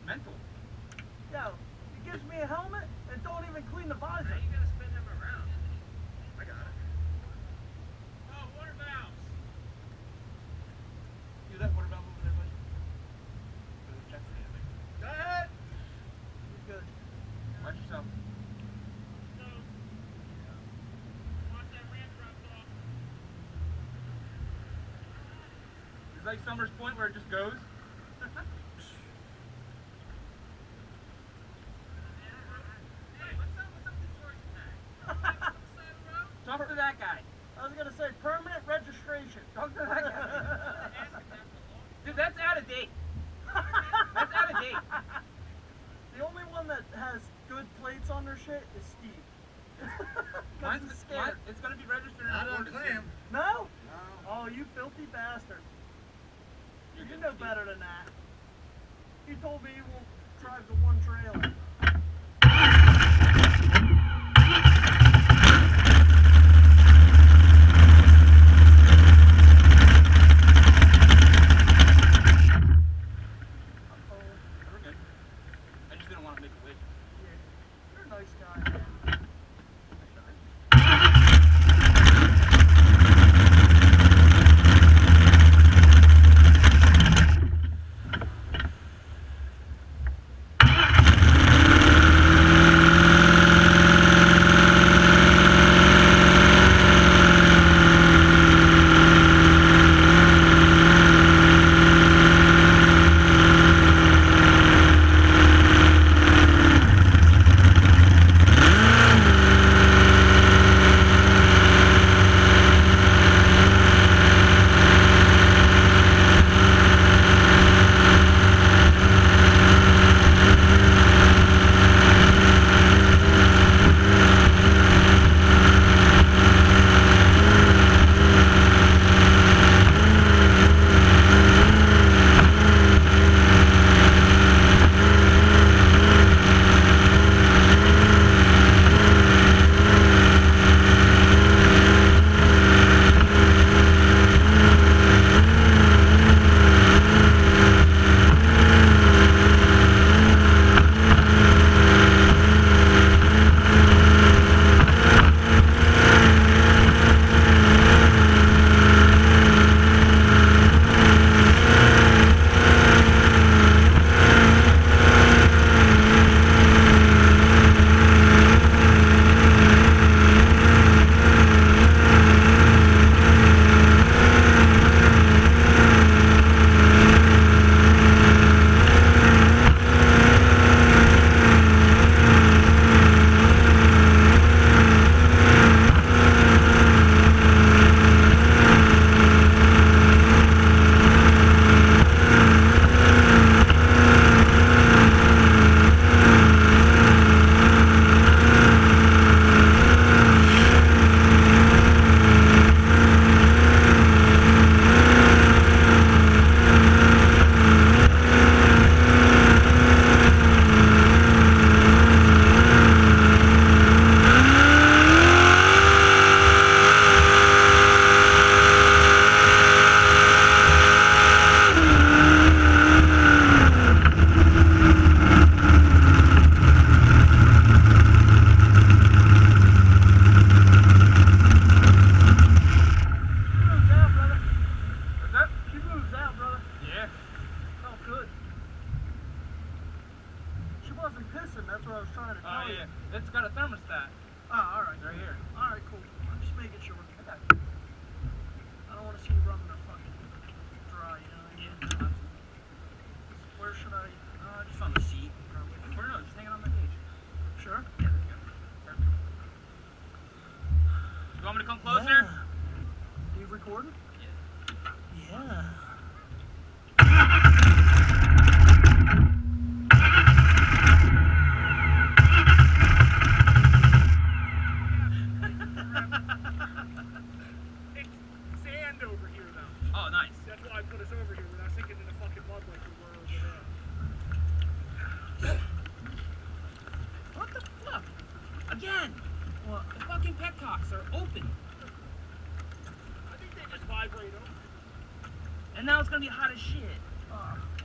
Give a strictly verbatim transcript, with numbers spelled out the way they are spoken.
Mental. Yo, he gives me a helmet and don't even clean the visor. Now you gotta spin him around. I got it. Oh, water valves. Do that water valve over there, buddy. Check for anything. Go ahead. You're good. Watch yourself. No. Watch that ramp drops off. It's like Summer's Point where it just goes. Talk to that guy. I was gonna say permanent registration. Talk to that guy. Dude, that's out of date. That's out of date. The only one that has good plates on their shit is Steve. Mine's he's mine, scared. it's gonna be registered. Not in on Florida clam. No? No. Oh, you filthy bastard. You're You good, know Steve. better than that. He told me he won't drive the one trailer. We're good. I just didn't want to make a wish. Yeah. You're a nice guy, man. That's what I was trying to tell Oh, you. yeah. It's got a thermostat. Oh, alright. Right here. Alright, cool. I'm just making sure. Okay. I don't want to see you running the fucking dry, you know what I mean? Yeah. Where should I? Uh, just on the seat. Probably. Or no, just hang it on the cage. Sure? Yeah, there you go. Perfect. You want me to come closer? Yeah. You recording? Yeah. Yeah. Oh, nice. That's why I put us over here. We're not sinking in the fucking mud like we were over there. What the fuck? Again! Well, the fucking petcocks are open. I think they just vibrate over. And now it's gonna be hot as shit. Uh,